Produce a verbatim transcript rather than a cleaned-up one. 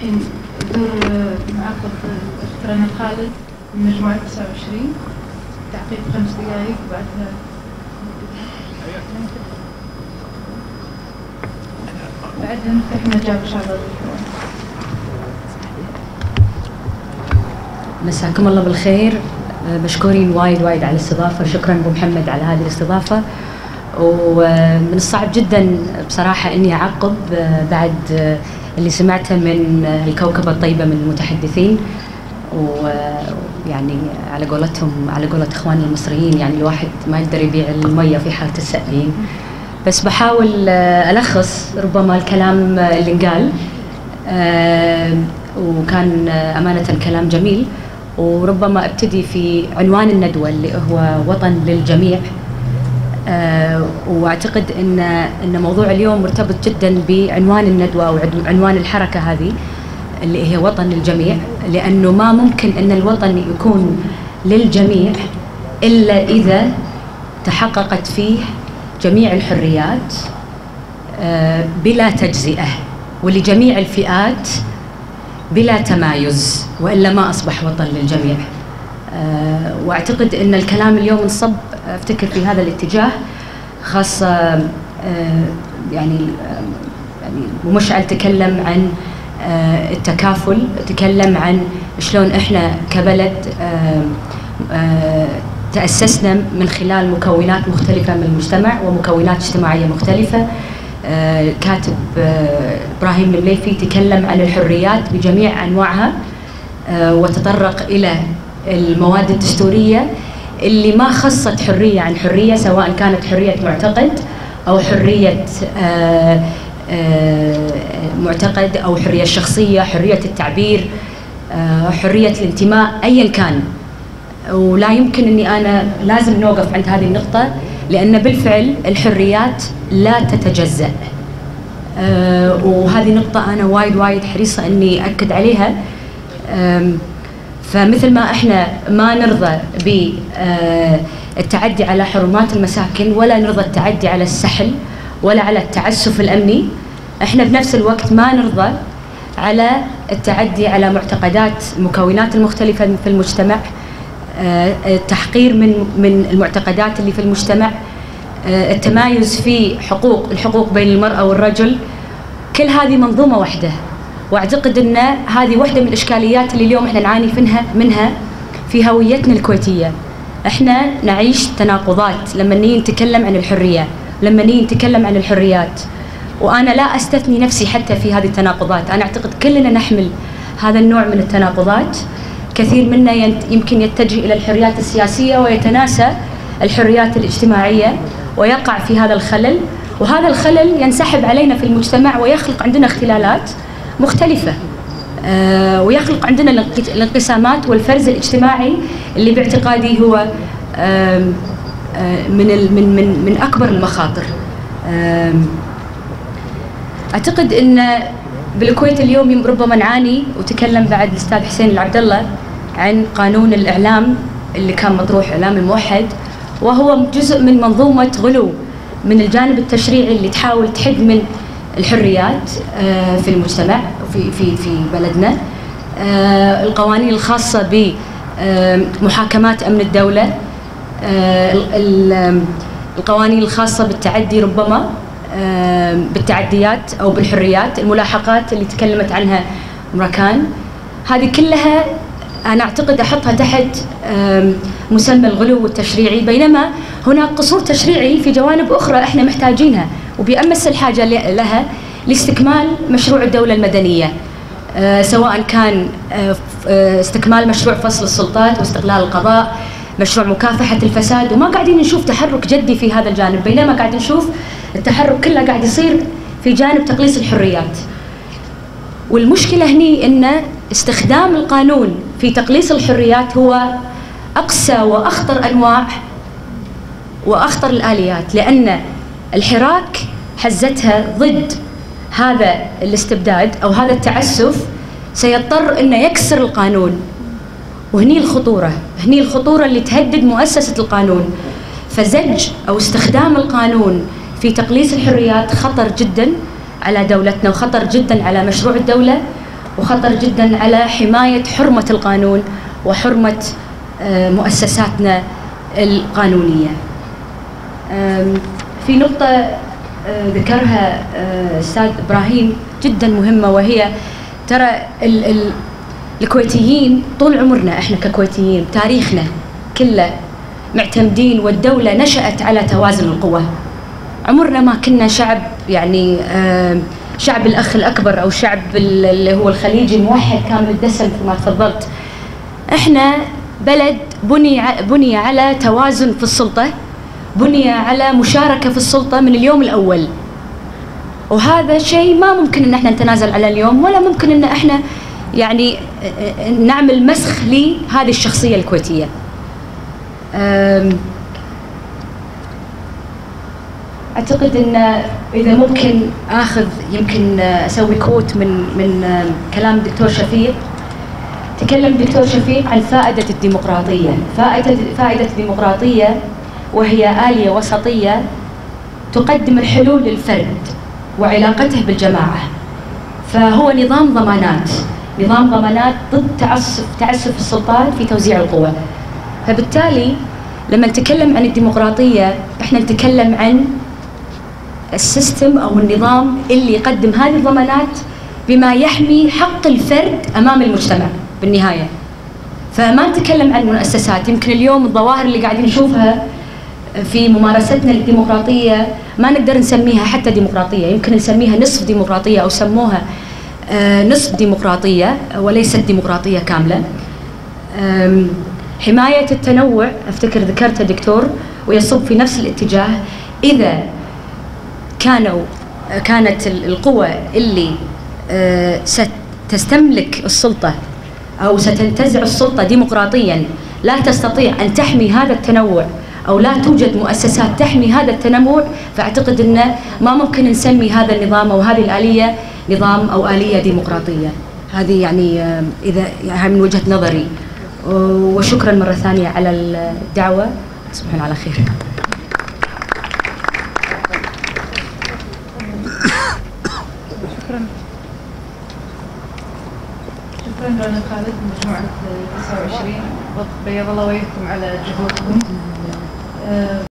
الحين دور معقد الأخت رنا خالد من مجموعة تسعة وعشرين، تعقيب خمس دقائق وبعدها بعدها نفتح مجال إن شاء الله للحوار. مساكم الله بالخير، مشكورين وايد وايد على الاستضافة، شكرا أبو محمد على هذه الاستضافة. ومن الصعب جدا بصراحة إني أعقب بعد اللي سمعته من الكوكبة الطيبة من المتحدثين، ويعني على قولتهم على قولة إخواني المصريين يعني الواحد ما يقدر يبيع المية في حالة السقيين، بس بحاول ألخص ربما الكلام اللي انقال، وكان أمانة كلام جميل. وربما ابتدي في عنوان الندوة اللي هو وطن للجميع. أه واعتقد ان ان موضوع اليوم مرتبط جدا بعنوان الندوة او عنوان الحركة هذه اللي هي وطن للجميع، لانه ما ممكن ان الوطن يكون للجميع الا اذا تحققت فيه جميع الحريات أه بلا تجزئة ولجميع الفئات بلا تمايز، والا ما اصبح وطن للجميع. أه واعتقد ان الكلام اليوم انصب افتكر في هذا الاتجاه، خاصه أه يعني يعني ومشعل تكلم عن أه التكافل، تكلم عن شلون احنا كبلد أه أه تاسسنا من خلال مكونات مختلفه من المجتمع ومكونات اجتماعيه مختلفه. آه كاتب آه إبراهيم المليفي تكلم عن الحريات بجميع أنواعها، آه وتطرق إلى المواد الدستورية اللي ما خصت حرية عن حرية، سواء كانت حرية معتقد أو حرية آه آه معتقد أو حرية شخصية، حرية التعبير، آه حرية الانتماء، أيا كان. ولا يمكن أني أنا لازم نوقف عند هذه النقطة، لأن بالفعل الحريات لا تتجزأ. أه وهذه نقطة أنا وايد وايد حريصة أني أكد عليها. فمثل ما إحنا ما نرضى بالتعدي على حرمات المساكن، ولا نرضى التعدي على السحل ولا على التعسف الأمني، إحنا بنفس الوقت ما نرضى على التعدي على معتقدات المكونات المختلفة في المجتمع، التحقير من من المعتقدات اللي في المجتمع، التمايز في حقوق الحقوق بين المرأة والرجل. كل هذه منظومة واحدة، واعتقد ان هذه واحدة من الاشكاليات اللي اليوم احنا نعاني منها منها في هويتنا الكويتية. احنا نعيش تناقضات لما نيجي نتكلم عن الحرية، لما نيجي نتكلم عن الحريات، وانا لا استثني نفسي حتى في هذه التناقضات. انا اعتقد كلنا نحمل هذا النوع من التناقضات، كثير منا يمكن يتجه إلى الحريات السياسية ويتناسى الحريات الاجتماعية ويقع في هذا الخلل، وهذا الخلل ينسحب علينا في المجتمع ويخلق عندنا اختلالات مختلفة، آه ويخلق عندنا الانقسامات والفرز الاجتماعي اللي باعتقادي هو آه آه من من من من أكبر المخاطر. آه أعتقد أن بالكويت اليوم ربما نعاني، وتكلم بعد الأستاذ حسين العبد الله عن قانون الإعلام اللي كان مطروح، إعلام الموحد، وهو جزء من منظومة غلو من الجانب التشريعي اللي تحاول تحد من الحريات في المجتمع وفي في في بلدنا. القوانين الخاصة بمحاكمات أمن الدولة، القوانين الخاصة بالتعدي ربما بالتعديات أو بالحريات، الملاحقات اللي تكلمت عنها مركان، هذه كلها أنا أعتقد أحطها تحت مسمى الغلو التشريعي، بينما هناك قصور تشريعي في جوانب أخرى إحنا محتاجينها وبأمس الحاجة لها لاستكمال مشروع الدولة المدنية، سواء كان استكمال مشروع فصل السلطات واستقلال القضاء، مشروع مكافحة الفساد، وما قاعدين نشوف تحرك جدي في هذا الجانب، بينما قاعدين نشوف التحرك كله قاعد يصير في جانب تقليص الحريات. والمشكلة هني إن استخدام القانون في تقليص الحريات هو أقسى وأخطر أنواع وأخطر الآليات، لأن الحراك حزتها ضد هذا الاستبداد أو هذا التعسف سيضطر إنه يكسر القانون، وهني الخطورة، هني الخطورة اللي تهدد مؤسسة القانون. فزج أو استخدام القانون في تقليص الحريات خطر جدا على دولتنا وخطر جدا على مشروع الدولة، وخطر جدا على حماية حرمة القانون وحرمة مؤسساتنا القانونية. في نقطة ذكرها أستاذ إبراهيم جدا مهمة، وهي ترى ال ال الكويتيين طول عمرنا احنا ككويتيين تاريخنا كله معتمدين، والدولة نشأت على توازن القوى. عمرنا ما كنا شعب يعني شعب الأخ الأكبر أو شعب اللي هو الخليجي موحد كامل الدسم كما تفضلت. احنا بلد بني بني على توازن في السلطة، بني على مشاركة في السلطة من اليوم الأول، وهذا شيء ما ممكن ان احنا نتنازل على اليوم، ولا ممكن ان احنا يعني نعمل مسخ لهذه الشخصية الكويتية. اعتقد ان اذا ممكن اخذ يمكن اسوي كوت من من كلام الدكتور شفيق. تكلم الدكتور شفيق عن فائدة الديمقراطية، فائدة فائدة الديمقراطية وهي آلية وسطية تقدم الحلول للفرد وعلاقته بالجماعة. فهو نظام ضمانات، نظام ضمانات ضد تعسف تعسف السلطات في توزيع القوى. فبالتالي لما نتكلم عن الديمقراطية احنا نتكلم عن السيستم او النظام اللي يقدم هذه الضمانات بما يحمي حق الفرد امام المجتمع بالنهاية. فما نتكلم عن مؤسسات. يمكن اليوم الظواهر اللي قاعدين نشوفها في ممارستنا للديمقراطية ما نقدر نسميها حتى ديمقراطية، يمكن نسميها نصف ديمقراطية أو سموها نصف ديمقراطية وليست ديمقراطية كاملة. حماية التنوع أفتكر ذكرتها دكتور ويصب في نفس الاتجاه. إذا كانوا كانت القوى اللي ستستملك السلطة أو ستنتزع السلطة ديمقراطيا لا تستطيع أن تحمي هذا التنوع أو لا توجد مؤسسات تحمي هذا التنوع، فأعتقد أن ما ممكن نسمي هذا النظام أو هذه الآلية نظام أو آلية ديمقراطية. هذه يعني إذا يعني من وجهة نظري. وشكرا مرة ثانية على الدعوة، تصبحون على خير. شكرا شكرا رنا خالد من مجموعة تسعة وعشرين. بيض الله وجهكم على جهودكم.